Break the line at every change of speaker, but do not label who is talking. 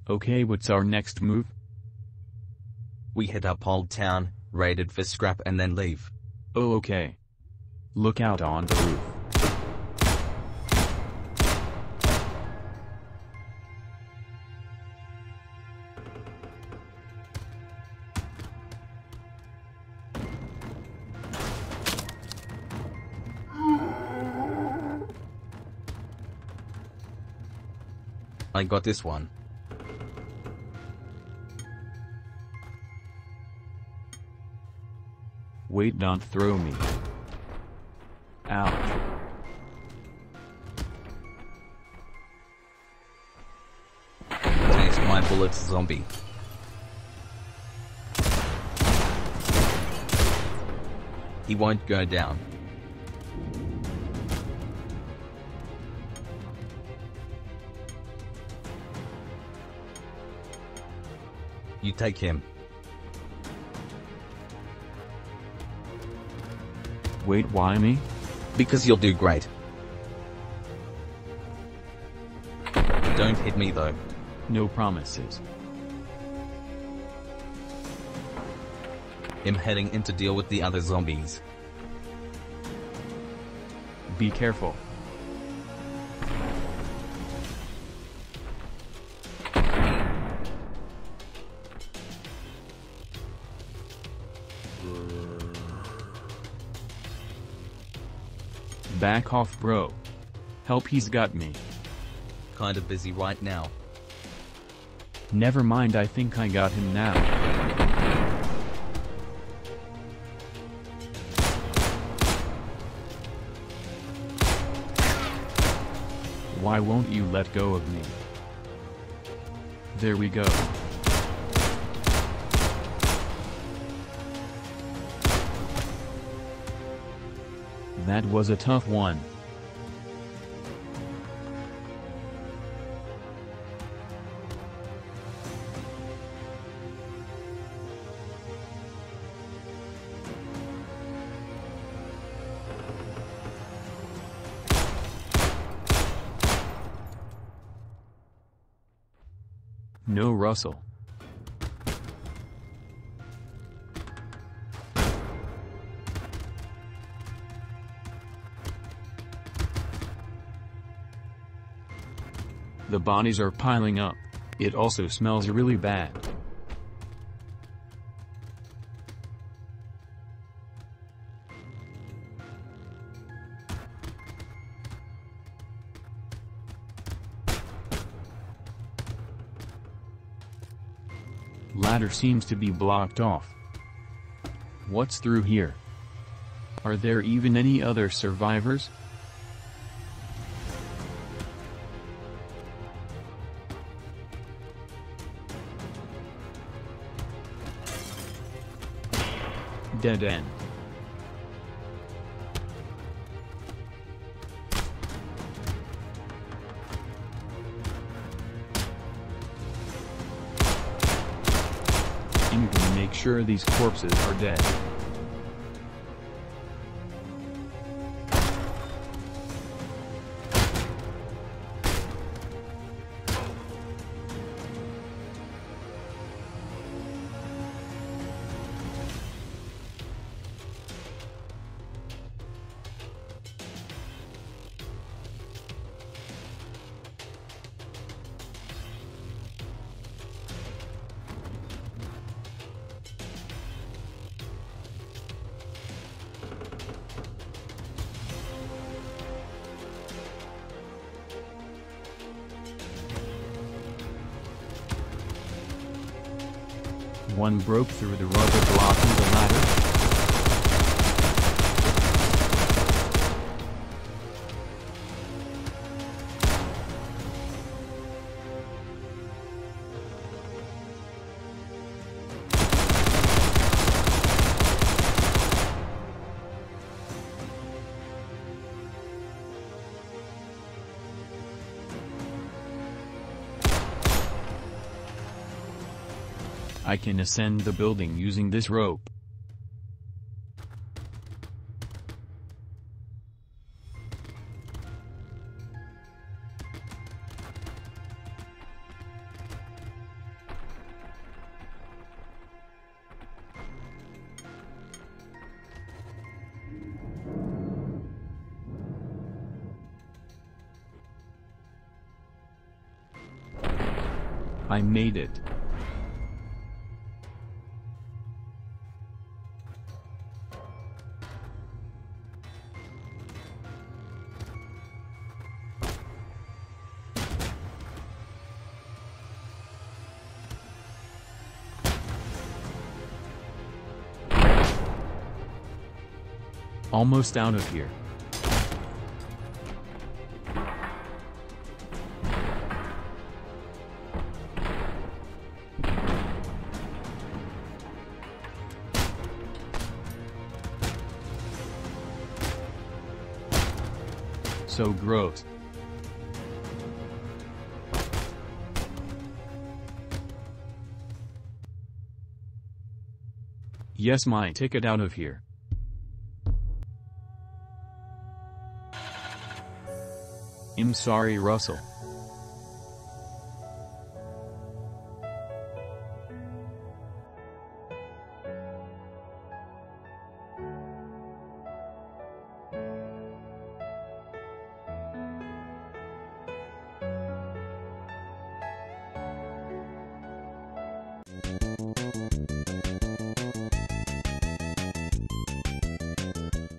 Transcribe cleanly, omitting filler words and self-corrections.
Okay, what's our next move?
We hit up Old Town, raid it for scrap and then leave.
Oh, okay. Look out on the roof.
I got this one.
Wait, don't throw me. Ouch.
Taste my bullets, zombie. He won't go down. You take him.
Wait, why me?
Because you'll do great. Don't hit me though.
No promises.
I'm heading in to deal with the other zombies.
Be careful. Back off, bro. Help, he's got me.
Kinda busy right now.
Never mind, I think I got him now. Why won't you let go of me? There we go. That was a tough one. No, Russell. The bodies are piling up. It also smells really bad. Ladder seems to be blocked off. What's through here? Are there even any other survivors? Dead end. You can make sure these corpses are dead. One broke through the rubber blocking the ladder. I can ascend the building using this rope. I made it. Almost out of here. So gross. Yes, my ticket out of here. I'm sorry, Russell.